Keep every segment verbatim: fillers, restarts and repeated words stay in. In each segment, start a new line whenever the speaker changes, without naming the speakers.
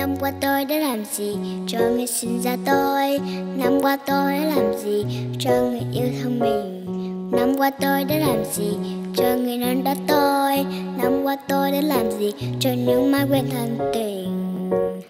Năm qua tôi đã làm gì cho người sinh ra tôi? Năm qua tôi đã làm gì cho người yêu thương mình? Năm qua tôi đã làm gì cho người nâng đỡ tôi? Năm qua tôi đã làm gì cho những mái quen thân tình?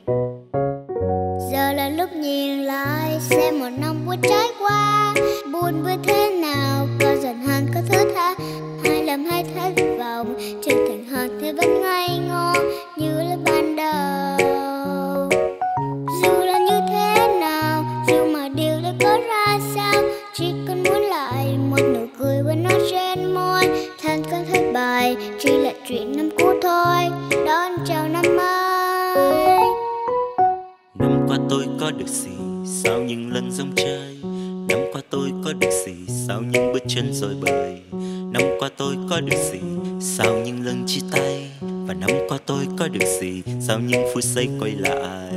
Giờ là lúc nhìn lại xem một năm vừa trải qua, buồn vui thế nào, có giận hờn có thứ tha, hay lầm hay thất vọng, chân thành hơn thì vẫn ngây ngô như là ban đầu. Dù là như thế nào, dù mọi điều đã có ra sao, chỉ cần muốn lại một nụ cười với nó trên môi. Thành công thất bại chỉ là chuyện năm cũ thôi, đón chào năm mới.
Năm qua tôi có được gì sau những lần rong chơi? Năm qua tôi có được gì sau những bước chân rồi bời? Năm qua tôi có được gì sau những lần chia tay? Và năm qua tôi có được gì sau những phút giây quay lại?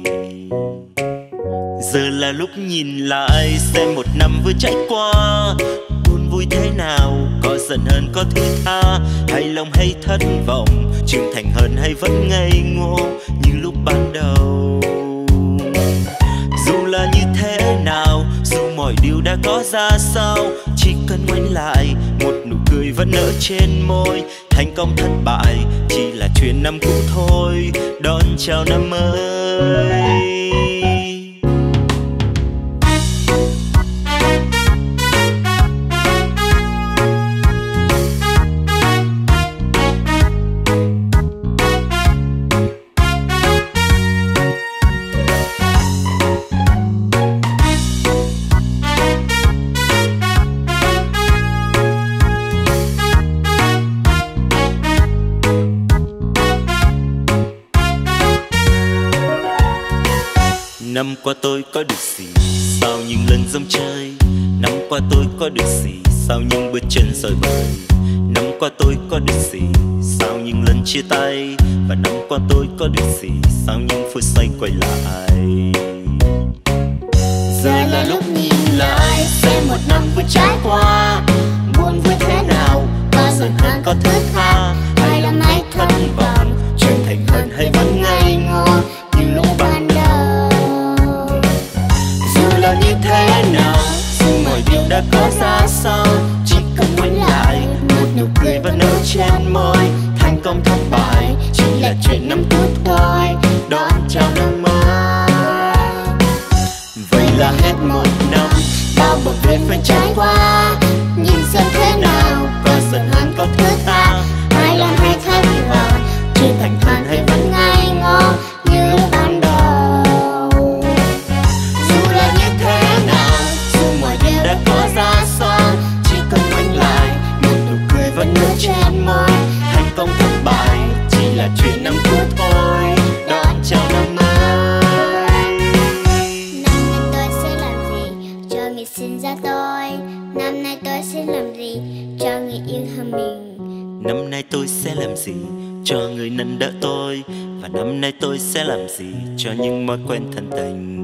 Giờ là lúc nhìn lại xem một năm vừa trải qua, buồn vui thế nào, có giận hờn có thứ tha, hay lòng hay thất vọng, trưởng thành hơn hay vẫn ngây ngô như lúc ban đầu. Dù là như thế nào, dù mọi điều đã có ra sao, chỉ cần ngoảnh lại một nụ cười vẫn nở trên môi. Thành công thất bại chỉ là chuyện năm cũ thôi, đón chào năm mới. Năm qua tôi có được gì sau những lần rong chơi? Năm qua tôi có được gì sau những bước chân rồi bời? Năm qua tôi có được gì sau những lần chia tay? Và năm qua tôi có được gì sau những phút giây quay lại?
Giờ là lúc nhìn lại xem một năm vừa trải qua, buồn vui thế nào, có giận hờn có thứ tha, hay là mãi thất vọng, trưởng thành hơn hay vẫn ngây ngô như lúc ban đầu. Dù là như thế nào, dù mọi điều đã có ra sao, chỉ cần ngoảnh lại một nụ cười vẫn nở trên môi. Thành công thất bại chỉ là chuyện năm cũ thôi, đón chào năm mới. Vậy là hết một năm, bao bộn việc phải trải qua, nhìn xem thế nào, có giận hờn có thứ tha, hay là hay thất vọng, trưởng thành hơn hay vẫn ngây ngô như lúc ban đầu. Dù là như thế nào, dù mọi điều đã có ra sao, chỉ cần ngoảnh lại một nụ cười vẫn nở trên môi. Thành công thất bại chỉ là chuyện năm cũ thôi, đón chào năm mới. Năm nay tôi sẽ làm gì cho người sinh ra tôi? Năm nay tôi sẽ làm gì cho người yêu thương mình?
Năm nay tôi sẽ làm gì cho người nâng đỡ tôi? Và năm nay tôi sẽ làm gì cho những mối quen thân tình?